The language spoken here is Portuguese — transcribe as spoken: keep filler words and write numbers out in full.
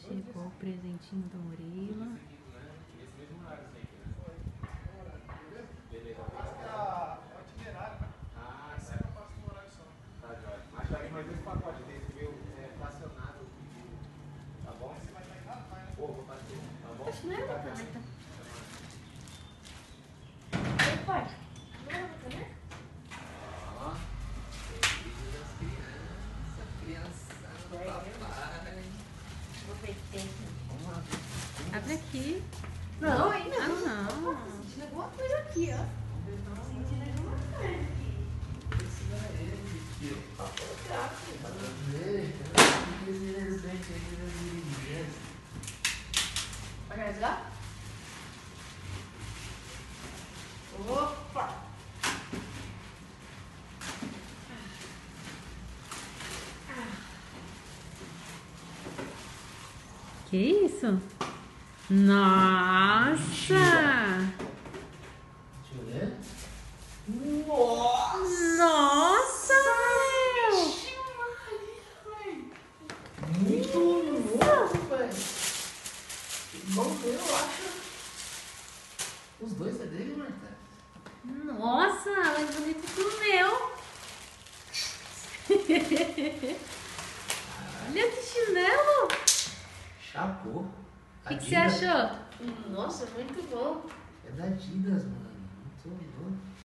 Chegou o presentinho do Murilo. Acho que não era uma caneta. Oi, pai. Não era uma caneta? Ó, feliz das crianças, criançada do papai. Vou ver que tem aqui. Vamos lá. Abre aqui. Não, ainda Ah, não. não. Tô sentindo alguma coisa aqui, ó. Tô sentindo alguma coisa aqui. Esse não é ele, tio. Será que? Vai rasgar? Opa! Que isso? Nossa! Deixa eu ver. Nossa, meu! Muito novo, velho. Vamos ver, eu acho. Os dois é dele, Marta? Nossa, mais bonito que o meu. Olha que chinelo. Chapou. O que, que você achou? Nossa, muito bom. É da Adidas, mano. Muito bom.